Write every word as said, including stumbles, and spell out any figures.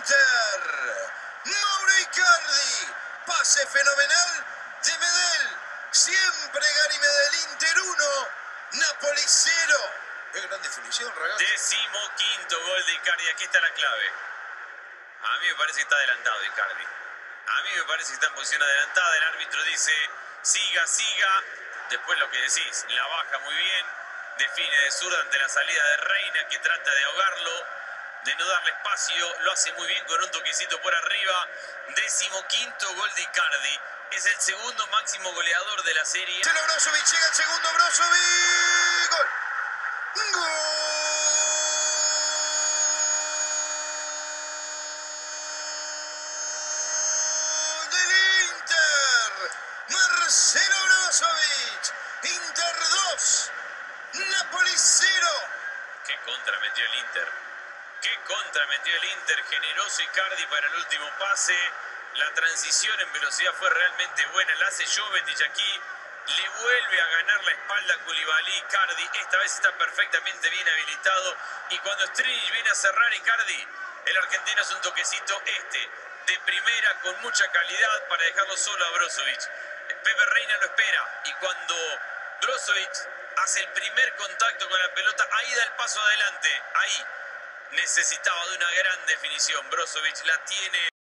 Inter. Mauro Icardi. Pase fenomenal de Medel. Siempre Gary Medel. Inter uno. Napoli cero. Qué gran definición, ragazzi. Décimo quinto gol de Icardi. Aquí está la clave. A mí me parece que está adelantado Icardi. A mí me parece que está en posición adelantada. El árbitro dice, siga, siga. Después lo que decís, la baja muy bien. Define de zurda ante la salida de Reina, que trata de ahogarlo, de no darle espacio. Lo hace muy bien con un toquecito por arriba. Décimo quinto gol de Icardi. Es el segundo máximo goleador de la serie. Se lo Brozovic, llega el segundo Brozovic. Gol. Gol. Marcelo Brozovic. Inter dos. Napoli cero. Qué contra metió el Inter. Qué contra metió el Inter. Generoso Icardi para el último pase. La transición en velocidad fue realmente buena. La hace Jovetic aquí. Le vuelve a ganar la espalda a Koulibaly. Icardi esta vez está perfectamente bien habilitado. Y cuando Strinic viene a cerrar, Icardi, el argentino hace un toquecito este de primera con mucha calidad para dejarlo solo a Brozovic. Pepe Reina lo espera. Y cuando Brozovic hace el primer contacto con la pelota, ahí da el paso adelante. Ahí necesitaba de una gran definición. Brozovic la tiene.